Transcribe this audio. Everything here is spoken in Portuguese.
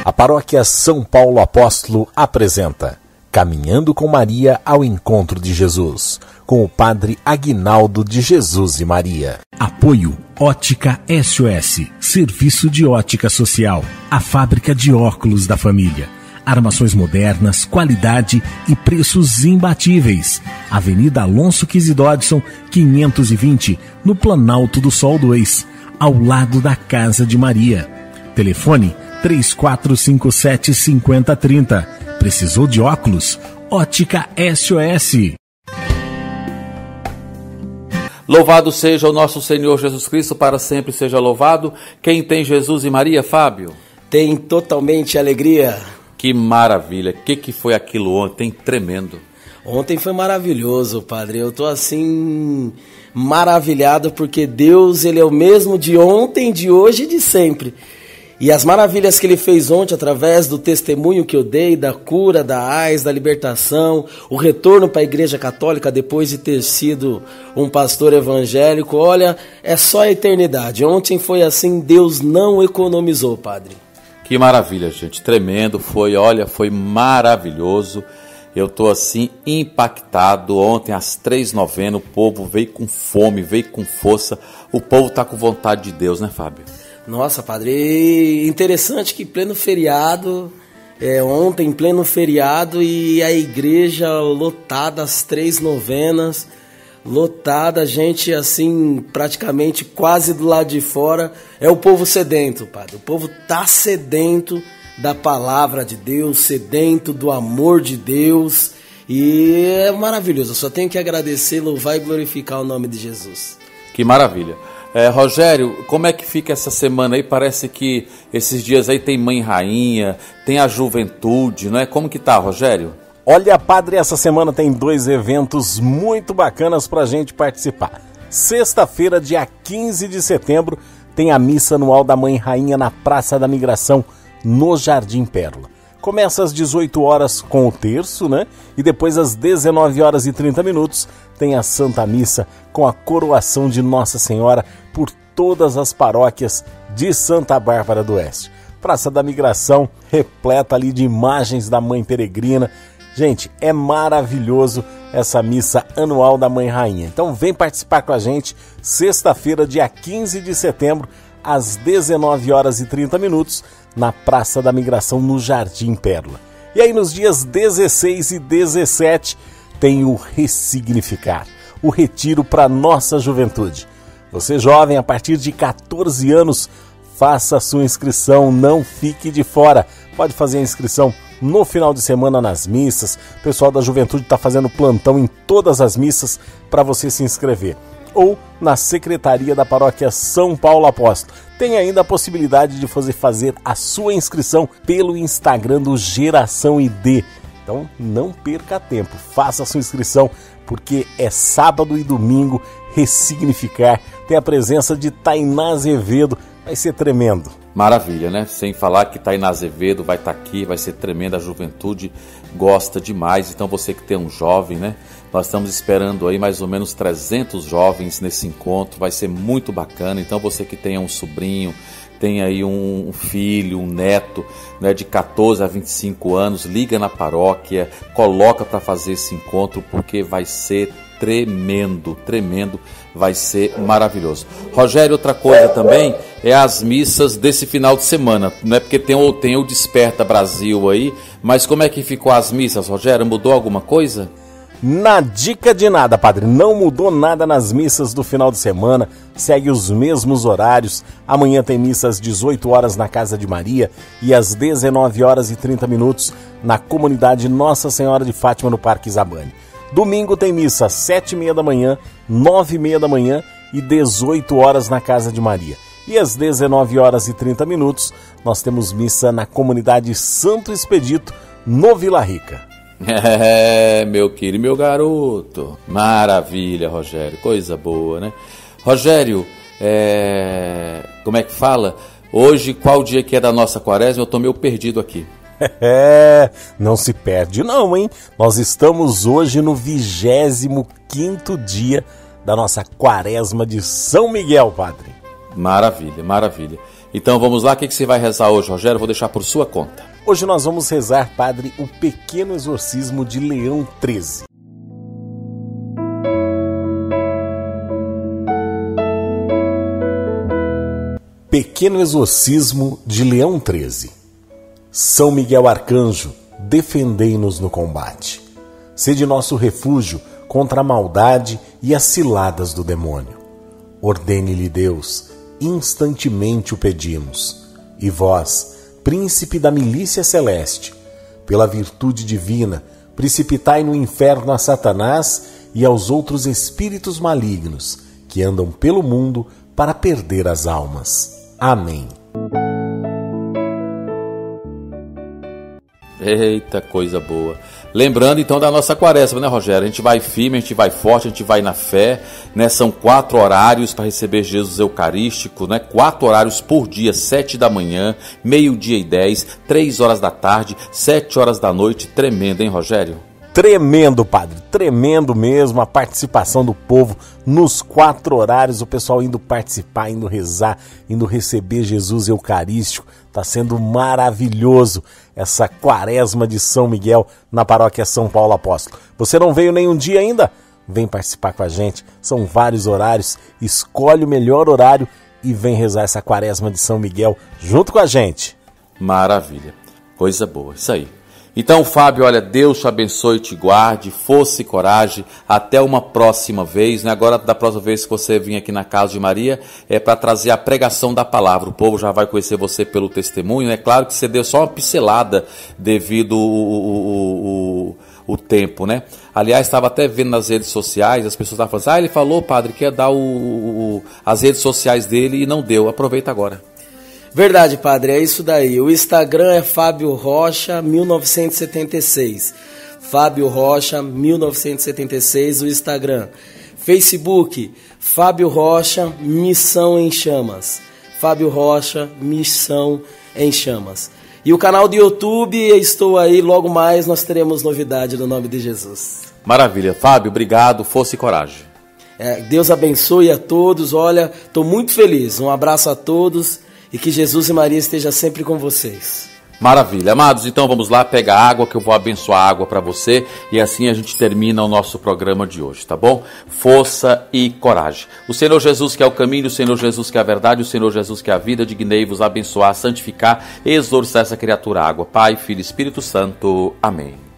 A Paróquia São Paulo Apóstolo apresenta Caminhando com Maria ao Encontro de Jesus, com o Padre Aguinaldo de Jesus e Maria. Apoio Ótica SOS, Serviço de Ótica Social, a fábrica de óculos da família. Armações modernas, qualidade e preços imbatíveis. Avenida Alonso Quizzi Dodson, 520, no Planalto do Sol 2, ao lado da Casa de Maria. Telefone 3457-5030. Precisou de óculos? Ótica SOS. Louvado seja o nosso Senhor Jesus Cristo, para sempre seja louvado. Quem tem Jesus e Maria, Fábio? Tem totalmente alegria. Que maravilha. O que foi aquilo ontem? Tremendo. Ontem foi maravilhoso, Padre. Eu tô assim maravilhado porque Deus, Ele é o mesmo de ontem, de hoje e de sempre. E as maravilhas que Ele fez ontem através do testemunho que eu dei, da cura, da AIDS, da libertação, o retorno para a Igreja Católica depois de ter sido um pastor evangélico, olha, é só a eternidade. Ontem foi assim, Deus não economizou, Padre. Que maravilha, gente, tremendo, foi maravilhoso. Eu tô assim impactado. Ontem às 3h90 o povo veio com fome, veio com força. O povo tá com vontade de Deus, né, Fábio? Nossa, Padre, interessante que pleno feriado, ontem pleno feriado e a igreja lotada, as 3 novenas, lotada, gente assim, praticamente quase do lado de fora. É o povo sedento, Padre. O povo tá sedento da palavra de Deus, sedento do amor de Deus. E é maravilhoso. Eu só tenho que agradecer, louvar e glorificar o nome de Jesus. Que maravilha. Rogério, como é que fica essa semana aí? Parece que esses dias aí tem Mãe Rainha, tem a Juventude, não é? Como que tá, Rogério? Olha, Padre, essa semana tem 2 eventos muito bacanas pra gente participar. Sexta-feira, dia 15 de setembro, tem a missa anual da Mãe Rainha na Praça da Migração, no Jardim Pérola. Começa às 18 horas com o terço, né? E depois às 19h30 tem a Santa Missa com a coroação de Nossa Senhora por todas as paróquias de Santa Bárbara do Oeste. Praça da Migração repleta ali de imagens da Mãe Peregrina. Gente, é maravilhoso essa missa anual da Mãe Rainha. Então vem participar com a gente, sexta-feira, dia 15 de setembro, às 19h30, na Praça da Migração, no Jardim Pérola. E aí nos dias 16 e 17 tem o Ressignificar, o retiro para nossa juventude. Você jovem, a partir de 14 anos, faça a sua inscrição, não fique de fora. Pode fazer a inscrição no final de semana nas missas. O pessoal da juventude está fazendo plantão em todas as missas para você se inscrever. Ou na Secretaria da Paróquia São Paulo Apóstolo. Tem ainda a possibilidade de você fazer a sua inscrição pelo Instagram do Geração ID. Então não perca tempo, faça a sua inscrição, porque é sábado e domingo. Ressignificar, tem a presença de Tainá Azevedo, vai ser tremendo. Maravilha, né? Sem falar que Tainá Azevedo vai estar aqui, vai ser tremenda, a juventude gosta demais. Então você que tem um jovem, né? Nós estamos esperando aí mais ou menos 300 jovens nesse encontro, vai ser muito bacana. Então você que tem um sobrinho, tem aí um filho, um neto, né, de 14 a 25 anos, liga na paróquia, coloca para fazer esse encontro, porque vai ser tremendo, vai ser maravilhoso. Rogério, outra coisa também é as missas desse final de semana, não é? Porque tem o Desperta Brasil aí, mas como é que ficou as missas, Rogério? Mudou alguma coisa? Na dica de nada, Padre, não mudou nada nas missas do final de semana, segue os mesmos horários. Amanhã tem missa às 18 horas na Casa de Maria e às 19h30 na comunidade Nossa Senhora de Fátima, no Parque Zabane. Domingo tem missa às 7h30 da manhã, 9h30 da manhã e 18 horas na Casa de Maria. E às 19h30 nós temos missa na comunidade Santo Expedito, no Vila Rica. Meu querido, meu garoto. Maravilha, Rogério, coisa boa, né? Rogério, como é que fala? Hoje, qual dia que é da nossa quaresma? Eu tô meio perdido aqui. Não se perde não, hein? Nós estamos hoje no 25º dia da nossa quaresma de São Miguel, Padre. Maravilha, maravilha. Então vamos lá, o que você vai rezar hoje, Rogério? Eu vou deixar por sua conta. Hoje nós vamos rezar, padre, o pequeno exorcismo de Leão XIII. Pequeno exorcismo de Leão XIII. São Miguel Arcanjo, defendei-nos no combate. Sede nosso refúgio contra a maldade e as ciladas do demônio. Ordene-lhe Deus, instantemente o pedimos. E vós, príncipe da milícia celeste, pela virtude divina, precipitai no inferno a Satanás e aos outros espíritos malignos que andam pelo mundo para perder as almas. Amém. Eita, coisa boa. Lembrando então da nossa quaresma, né, Rogério? A gente vai firme, a gente vai forte, a gente vai na fé, né? São 4 horários para receber Jesus Eucarístico, né? 4 horários por dia, 7 da manhã, meio-dia e 10, 3 horas da tarde, 7 horas da noite. Tremendo, hein, Rogério? Tremendo, padre, tremendo mesmo a participação do povo nos 4 horários, o pessoal indo participar, indo rezar, indo receber Jesus Eucarístico. Está sendo maravilhoso essa quaresma de São Miguel na paróquia São Paulo Apóstolo. Você não veio nenhum dia ainda? Vem participar com a gente, são vários horários, escolhe o melhor horário e vem rezar essa quaresma de São Miguel junto com a gente. Maravilha, coisa boa, isso aí. Então, Fábio, olha, Deus te abençoe e te guarde, força e coragem, até uma próxima vez, né? Agora, da próxima vez que você vir aqui na Casa de Maria, é para trazer a pregação da palavra, o povo já vai conhecer você pelo testemunho, é claro que você deu só uma pincelada devido o tempo, né? Aliás, estava até vendo nas redes sociais, as pessoas estavam falando, ele falou, padre, que ia dar as redes sociais dele e não deu, aproveita agora. Verdade, padre, é isso daí. O Instagram é Fábio Rocha 1976. Fábio Rocha 1976, o Instagram. Facebook, Fábio Rocha Missão em Chamas. Fábio Rocha Missão em Chamas. E o canal do YouTube, estou aí, logo mais nós teremos novidade no nome de Jesus. Maravilha, Fábio, obrigado, força e coragem. Deus abençoe a todos, olha, estou muito feliz. Um abraço a todos. E que Jesus e Maria estejam sempre com vocês. Maravilha, amados, então vamos lá, pega água que eu vou abençoar a água para você e assim a gente termina o nosso programa de hoje, tá bom? Força e coragem. O Senhor Jesus que é o caminho, o Senhor Jesus que é a verdade, o Senhor Jesus que é a vida, dignei-vos abençoar, santificar, exorcizar essa criatura água. Pai, Filho e Espírito Santo. Amém.